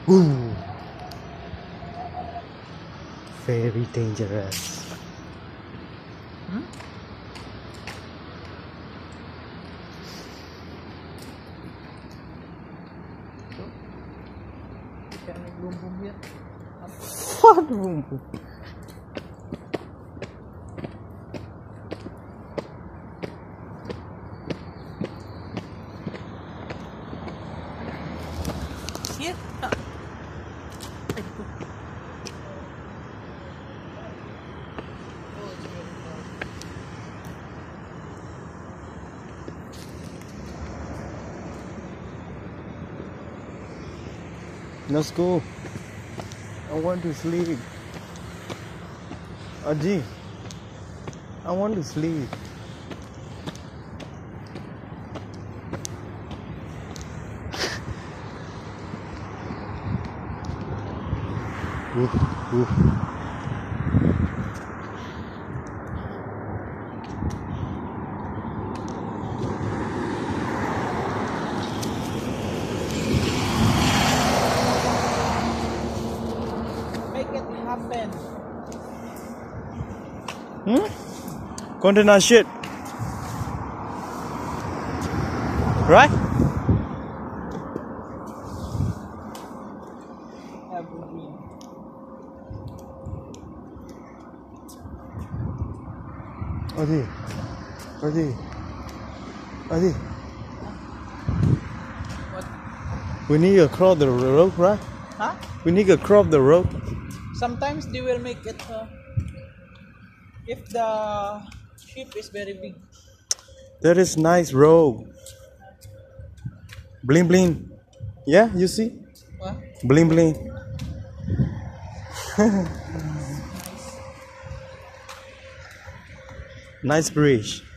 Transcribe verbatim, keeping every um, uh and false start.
Ooh. Very dangerous. Hmm? Can make boom boom here? What boom boom? Here? Ah. Let's go. I want to sleep. Aji, I want to sleep. Oof, oof. Make it happen. Hmm? Container shit. Right? Evergreen. Adi. Adi. Adi. What? We need to crop the rope, right? Huh? We need to crop the rope. Sometimes they will make it uh, if the ship is very big. That is nice rope. Bling bling. Yeah, you see? What? Bling bling. Nice bridge.